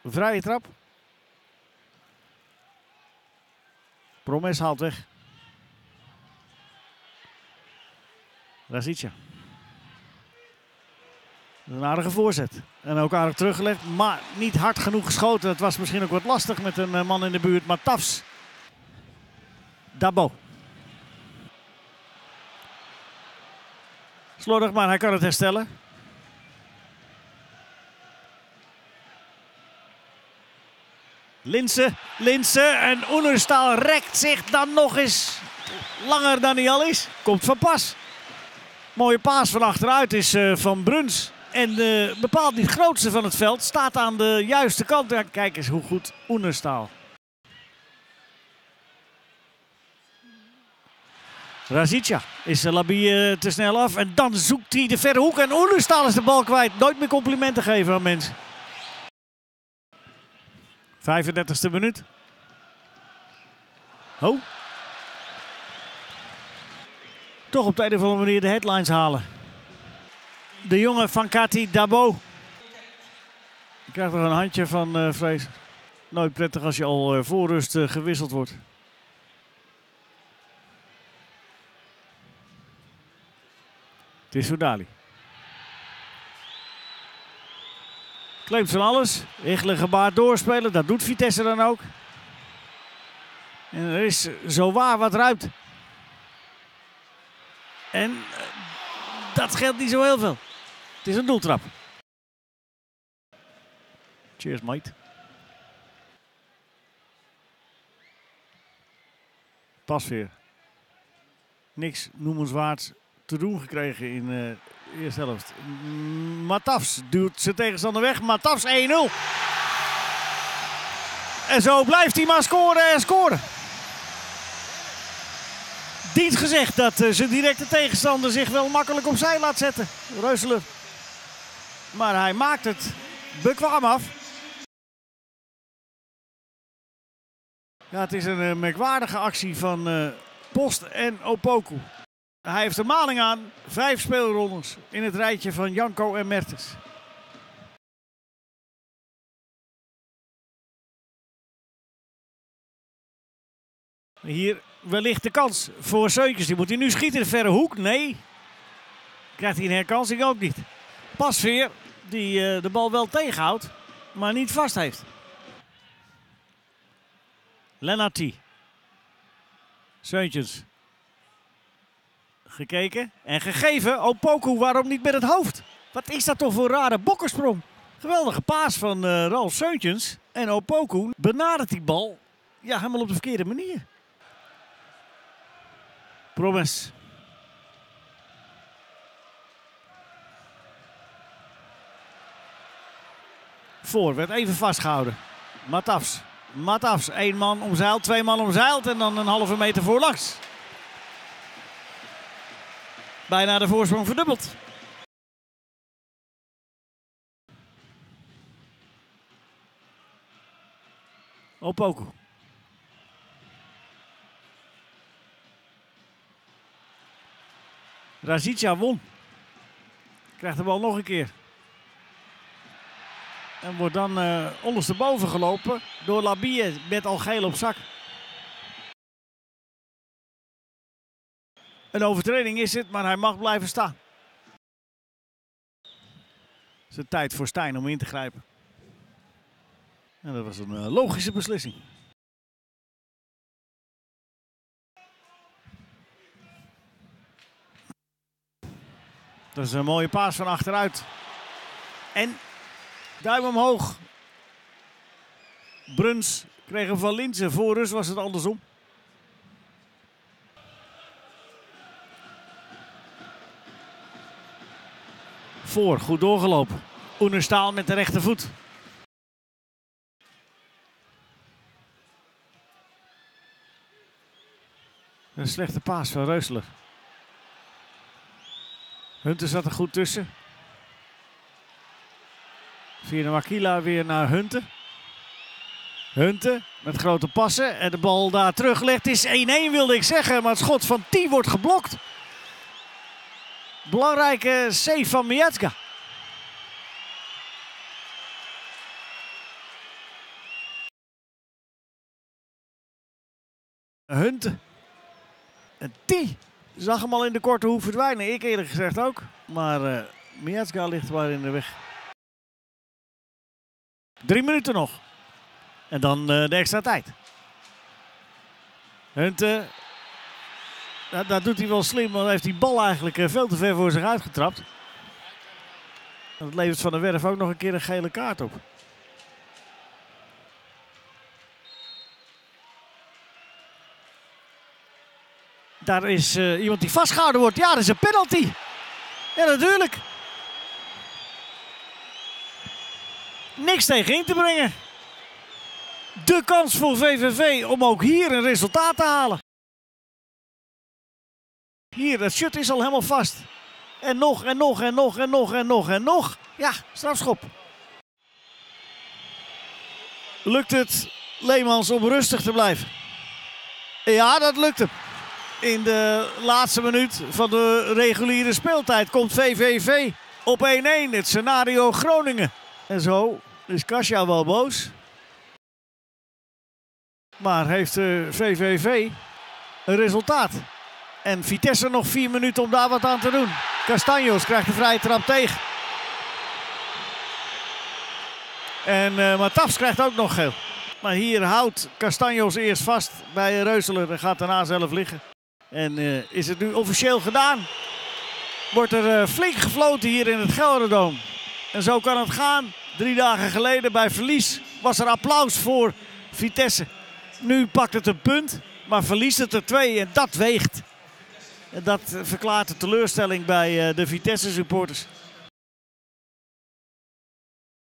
Vrije trap. Promes haalt weg. Rasica. Een aardige voorzet. En ook aardig teruggelegd, maar niet hard genoeg geschoten. Het was misschien ook wat lastig met een man in de buurt. Maar Tafs. Dabo. Slordig, maar hij kan het herstellen. Linse en Oenerstal rekt zich dan nog eens langer dan hij al is. Komt van pas. Mooie paas van achteruit is van Bruns. En bepaald niet het grootste van het veld. Staat aan de juiste kant. Ja, kijk eens hoe goed Oenerstal. Rasica is Labie te snel af. En dan zoekt hij de verre hoek. En Oenerstal is de bal kwijt. Nooit meer complimenten geven aan mensen. 35e minuut. Oh. Toch op de een of andere manier de headlines halen. De jongen van Kati Dabo. Je krijgt er een handje van Vrees. Nooit prettig als je al voor rust gewisseld wordt. Het is Soudali. Claimt van alles. Egelen gebaard doorspelen. Dat doet Vitesse dan ook. En er is zowaar wat ruimte. En dat geldt niet zo heel veel. Het is een doeltrap. Cheers, mate. Pasveer. Niks noemenswaards te doen gekregen in de eerste helft. Matafs duwt zijn tegenstander weg. Matafs 1-0. En zo blijft hij maar scoren en scoren. Dient gezegd dat zijn directe tegenstander zich wel makkelijk opzij laat zetten. Reuseler. Maar hij maakt het bekwaam af. Ja, het is een merkwaardige actie van Post en Opoku. Hij heeft de maling aan. 5 speelrondes in het rijtje van Janko en Mertens. Hier wellicht de kans voor Seuntjes. Die moet hij nu schieten in de verre hoek. Nee. Krijgt hij een herkansing ook niet. Pasveer die de bal wel tegenhoudt, maar niet vast heeft. Lennarty. Seuntjes. Gekeken en gegeven. Opoku, waarom niet met het hoofd? Wat is dat toch voor een rare bokkersprong? Geweldige paas van Ralf Seuntjens. En Opoku benadert die bal ja, helemaal op de verkeerde manier. Promes. Voor, werd even vastgehouden. Matafs, 1 man omzeild, 2 man omzeild en dan een halve meter voorlangs. Bijna de voorsprong verdubbeld. Opoku. Rasica won. Krijgt de bal nog een keer. En wordt dan ondersteboven gelopen door Labie met al geel op zak. Een overtreding is het, maar hij mag blijven staan. Het is de tijd voor Stijn om in te grijpen. En dat was een logische beslissing. Dat is een mooie paas van achteruit. En duim omhoog. Bruns kreeg hem van Linse. Voor rust was het andersom. Voor, goed doorgelopen. Oenerstal met de rechtervoet. Een slechte paas van Reuseler. Hunter zat er goed tussen. Via de Makila weer naar Hunter. Hunter met grote passen en de bal daar teruggelegd. Het is 1-1 wilde ik zeggen, maar het schot van T wordt geblokt. Belangrijke save van Mietska. Hunte. En die zag hem al in de korte hoek verdwijnen. Ik eerlijk gezegd ook. Maar Miazga ligt maar in de weg. 3 minuten nog. En dan de extra tijd. Hunte. Dat doet hij wel slim, want hij heeft die bal eigenlijk veel te ver voor zich uitgetrapt. Dat levert Van der Werf ook nog een keer een gele kaart op. Daar is iemand die vastgehouden wordt. Ja, dat is een penalty. Ja, natuurlijk. Niks tegen in te brengen. De kans voor VVV om ook hier een resultaat te halen. Hier, dat shut is al helemaal vast. En nog, en nog, en nog, en nog, en nog, en nog. Ja, strafschop. Lukt het Leemans om rustig te blijven? Ja, dat lukt hem. In de laatste minuut van de reguliere speeltijd komt VVV op 1-1. Het scenario Groningen. En zo is Kasia wel boos. Maar heeft VVV een resultaat. En Vitesse nog 4 minuten om daar wat aan te doen. Castanjos krijgt de vrije trap tegen. En Matafs krijgt ook nog geel. Maar hier houdt Castanjos eerst vast bij Reuseler en gaat daarna zelf liggen. En is het nu officieel gedaan? Wordt er flink gefloten hier in het Gelderdoom. En zo kan het gaan. 3 dagen geleden bij verlies was er applaus voor Vitesse. Nu pakt het een punt, maar verliest het er 2 en dat weegt. En dat verklaart de teleurstelling bij de Vitesse supporters.